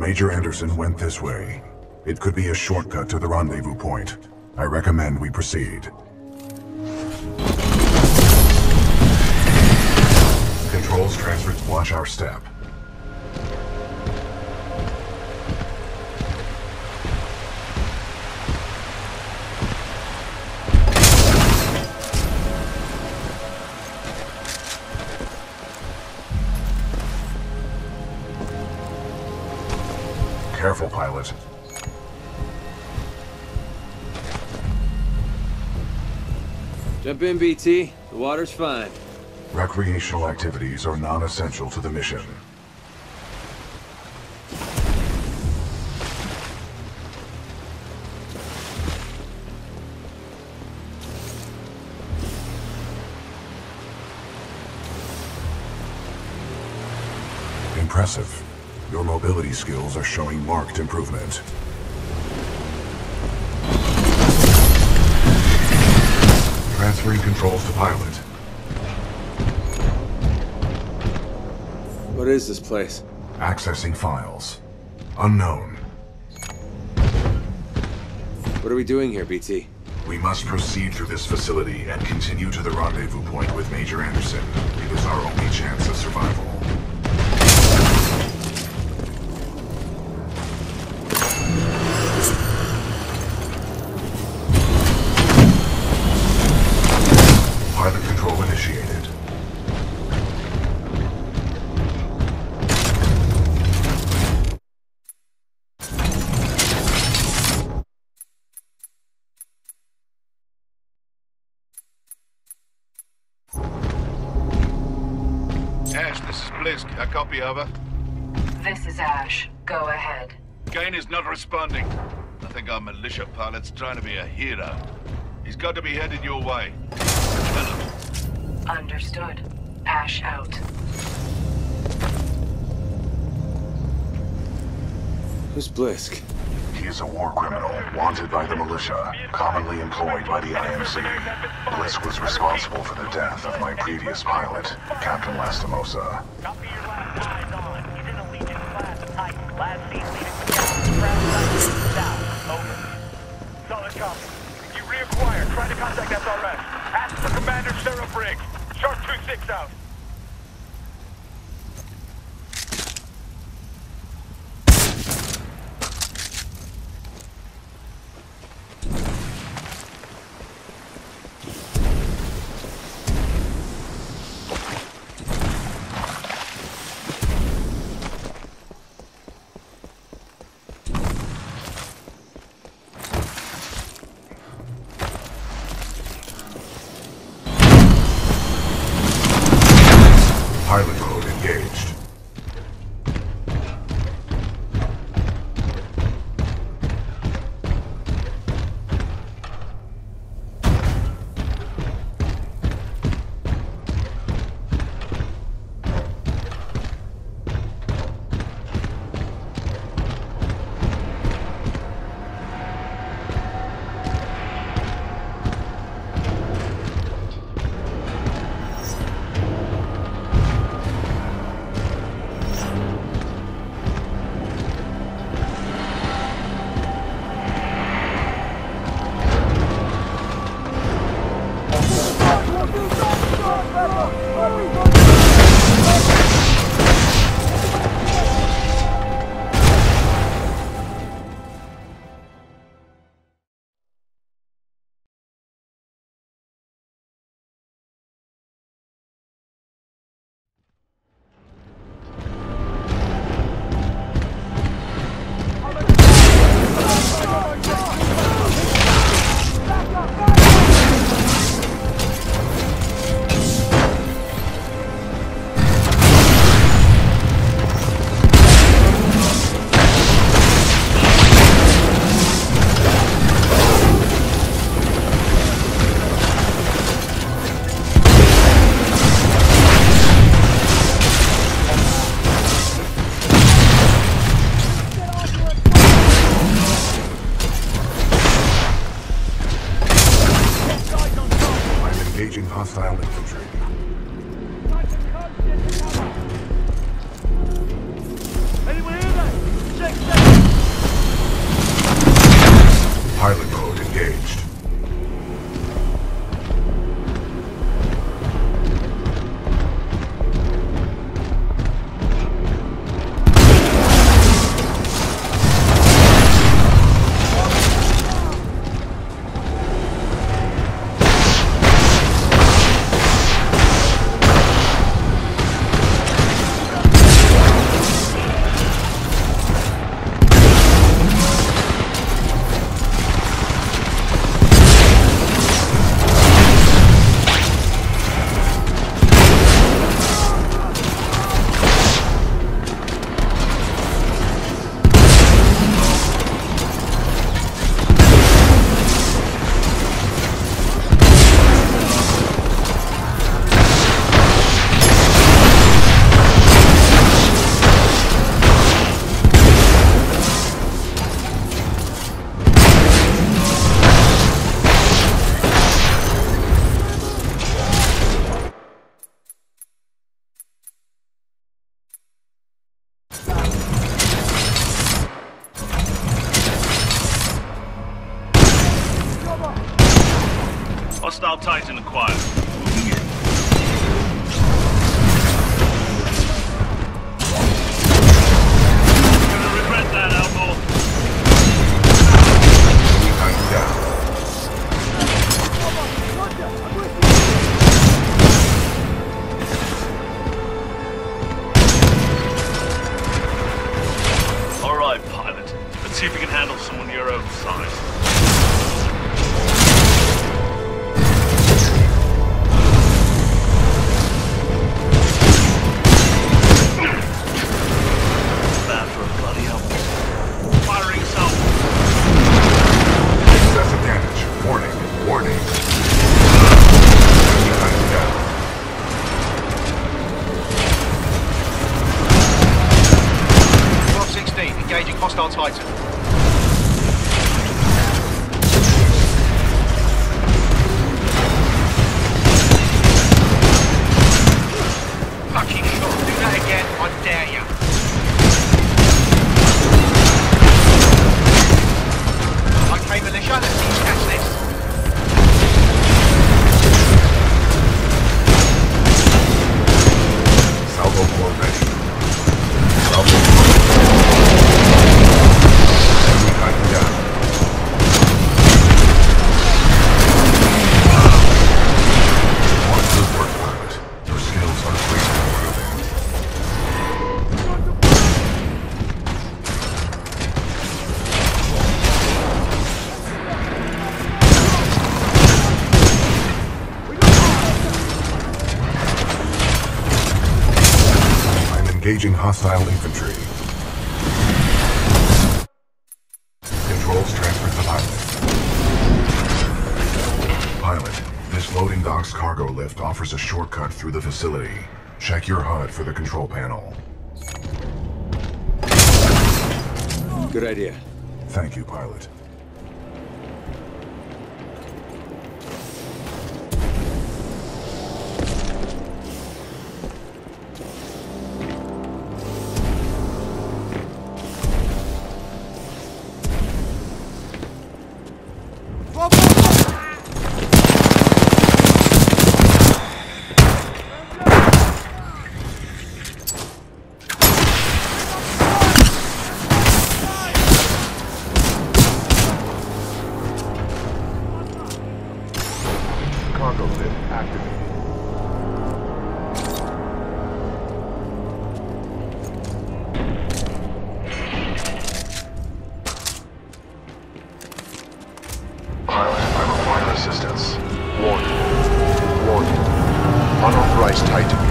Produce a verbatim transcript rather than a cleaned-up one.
Major Anderson went this way. It could be a shortcut to the rendezvous point. I recommend we proceed. Controls transferred. Watch our step. Careful, pilot. Jump in, B T. The water's fine. Recreational activities are non-essential to the mission. Impressive. Your mobility skills are showing marked improvement. Transferring controls to pilot. What is this place? Accessing files. Unknown. What are we doing here, B T? We must proceed through this facility and continue to the rendezvous point with Major Anderson. It is our only chance of survival. Pilot control initiated. Ash, this is Blisk. A copy, over. This is Ash. Go ahead. Kane is not responding. I think our militia pilot's trying to be a hero. He's got to be headed your way. Tell him. Understood. Ash out. Who's Blisk? He is a war criminal, wanted by the militia, commonly employed by the I M C. Blisk was responsible for the death of my previous pilot, Captain Lastimosa. Copy your last eyes on. He's in a Legion class type. Last seen leading the ground south. Over. Solid copy. You reacquire. Try to contact S R S. Ask for Commander Sarah Briggs. Sharp two six out. Titan acquired. Gonna regret that, Elmore. Titan down. All right, pilot. Let's see if we can handle someone your own size. Bad for a bloody helmet. Firing south. Excessive damage. Warning. Warning. Titan down. twelve sixteen, engaging hostile Titan. Fucking shot. Do that again, I dare ya. Okay, militia, let's see you catch this. Salvo more ready. Salvo. Titan down. Good work, pilot. Your skills are greatly improving. I'm engaging hostile infantry. Controls transferred to pilot. Pilot, this loading dock's cargo lift offers a shortcut through the facility. Check your H U D for the control panel. Good idea. Thank you, pilot. Cargo lift activated. Pilot, I require assistance. Warning. Warning. Unauthorized Titan